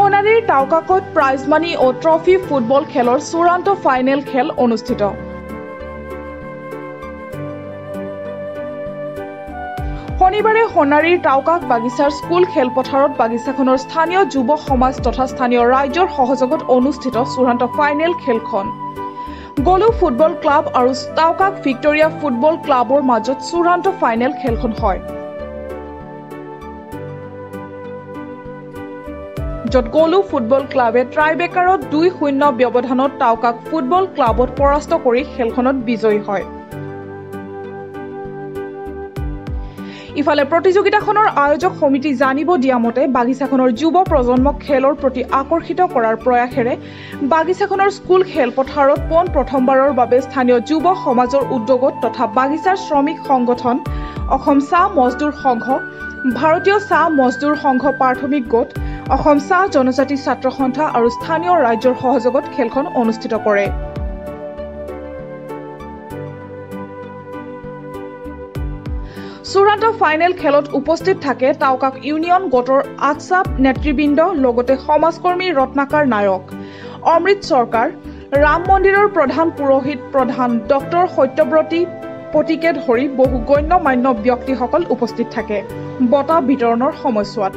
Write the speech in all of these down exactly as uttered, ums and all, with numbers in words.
সোণাৰীৰ টাউকাকত prize money ও ট্ৰফি ফুটবল খেলৰ চূড়ান্ত ফাইনেল খেল অনুষ্ঠিত। শনিবাৰে সোণাৰীৰ টাউকাক বাগিচাৰ স্কুল খেলপথাৰত বাগিচাখনৰ স্থানীয় যুৱ সমাজ তথা স্থানীয় ৰাইজৰ সহযোগত অনুষ্ঠিত চূড়ান্ত ফাইনেল খেলখন গলু ফুটবল ক্লাব আৰু টাউকাক ভিক্টোৰিয়া ফুটবল ক্লাবৰ মাজত চূড়ান্ত ফাইনেল খেলখন হয়, য'ত গলু ফুটবল ক্লাবে ট্ৰাইবেকাৰত দুই শূন্য ব্যৱধানত টাউকাক ফুটবল ক্লাবত পৰাস্ত কৰি খেলখনত বিজয়ী হয়। ইফালে প্ৰতিযোগিতাখনৰ আয়োজক সমিতি জানিব দিয়া মতে বাগিচাখনৰ যুৱ প্ৰজন্মক খেলৰ প্ৰতি আকৰ্ষিত কৰাৰ প্ৰয়াসেৰে বাগিচাখনৰ স্কুল খেলপথাৰত পোন প্ৰথমবাৰৰ বাবে স্থানীয় যুৱ সমাজৰ উদ্যোগত তথা বাগিচাৰ শ্ৰমিক সংগঠন, অসম চাহ মজদুৰ সংঘ, ভাৰতীয় চাহ মজদুৰ সংঘ প্ৰাথমিক গোট, অসম চাহ জনজাতি ছাত্ৰ সন্থা আৰু স্থানীয় ৰাজ্যৰ সহযোগত খেলখন অনুষ্ঠিত কৰে। চূড়ান্ত ফাইনেল খেলত উপস্থিত থাকে টাউকাক ইউনিয়ন গোটৰ আটছা নেতৃবৃন্দ, লগতে সমাজকৰ্মী ৰত্নাকাৰ নায়ক, অমৃত চৰকাৰ, ৰাম মন্দিৰৰ প্ৰধান পুৰোহিত প্ৰধান ডক্টৰ সত্যব্ৰতী পতিকে ধৰি বহু গণ্য মান্য ব্যক্তিসকল উপস্থিত থাকে বঁটা বিতৰণৰ সময়ছোৱাত।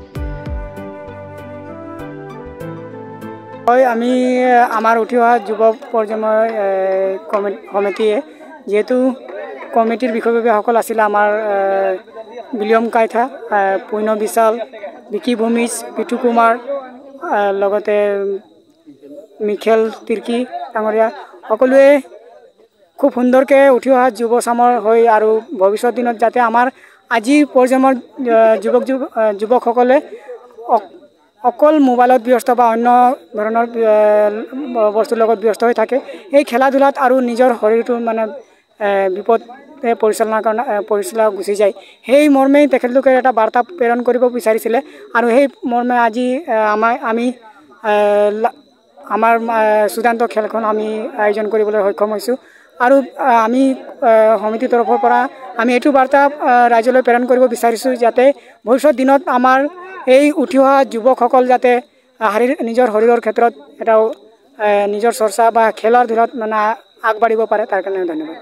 আমি আমাৰ উঠি অহা যুৱ প্ৰজন্মৰ সমিতিয়ে যিহেতু কমিটিৰ বিষয়ববীয়াসকল আছিলে আমাৰ বিলিয়ম কাইথা, পূৰ্ণ বিশাল, বিকি ভূমিজ, পিঠু কুমাৰ, লগতে মিখেল তিৰ্কি ডাঙৰীয়া, সকলোৱে খুব সুন্দৰকৈ উঠি অহা যুৱ চামৰ হৈ আৰু ভৱিষ্যত দিনত যাতে আমাৰ আজি প্ৰজন্মৰ যুৱক যুৱকসকলে অকল মোবাইলত ব্যস্ত বা অন্য ধৰণৰ বস্তুৰ লগত ব্যস্ত হৈ থাকে, এই খেলা ধূলাত আৰু নিজৰ শৰীৰটো মানে বিপদ পৰিচালনাৰ কাৰণে পৰিচালনা গুচি যায়। সেই মৰ্মেই তেখেতলোকে এটা বাৰ্তা প্ৰেৰণ কৰিব বিচাৰিছিলে আৰু সেই মৰ্মে আজি আমাৰ আমি আমাৰ চূড়ান্ত খেলখন আমি আয়োজন কৰিবলৈ সক্ষম হৈছোঁ। আৰু আমি সমিতিৰ তৰফৰ পৰা আমি এইটো বাৰ্তা ৰাইজলৈ প্ৰেৰণ কৰিব বিচাৰিছোঁ যাতে ভৱিষ্যত দিনত আমাৰ এই উঠি অহা যুৱকসকল যাতে শাৰীৰ নিজৰ শৰীৰৰ ক্ষেত্ৰত এটা নিজৰ চৰ্চা বা খেলৰ ধূলাত মানে আগবাঢ়িব পাৰে, তাৰ কাৰণে ধন্যবাদ।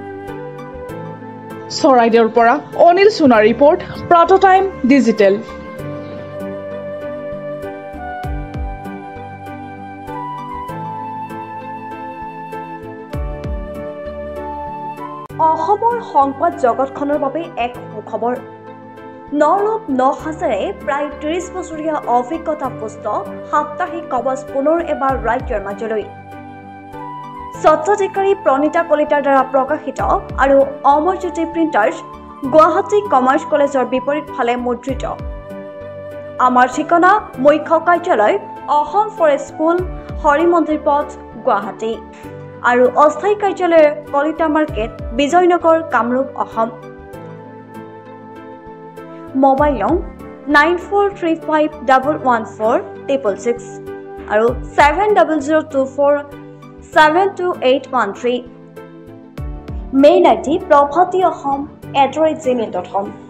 চৰাইদেউৰ পৰা অনিল সোণা ৰিপৰ্ট, প্ৰাত টাইম ডিজিটেল। অসমৰ সংবাদ জগতখনৰ বাবে এক সুখবৰ। ন ৰূপ ন হাজাৰে প্ৰায় ত্ৰিশ বছৰীয়া অভিজ্ঞতাপুষ্ট সাপ্তাহিক কবচ পুনৰ এবাৰ ৰাজ্যৰ মাজলৈ। স্বত্বাধিকাৰী প্ৰণীতা কলিতাৰ দ্বাৰা প্ৰকাশিত আৰু অমৰজ্যোতি প্ৰিণ্টাৰ্ছ, গুৱাহাটী কমাৰ্চ কলেজৰ বিপৰীত ফালে মুদ্ৰিত। আমাৰ ঠিকনা মুখ্য কাৰ্যালয় অসম ফৰেষ্ট স্কুল, হৰিমন্দিৰ পথ, গুৱাহাটী আৰু অস্থায়ী কাৰ্যালয় কলিতা মাৰ্কেট, বিজয়নগৰ, কামৰূপ, অসম। মোবাইল নং nine four three five double one four triple six আৰু seven double zero' two four seven two eight one three. Mail I D Prabhati Asom at the rate gmail dot com.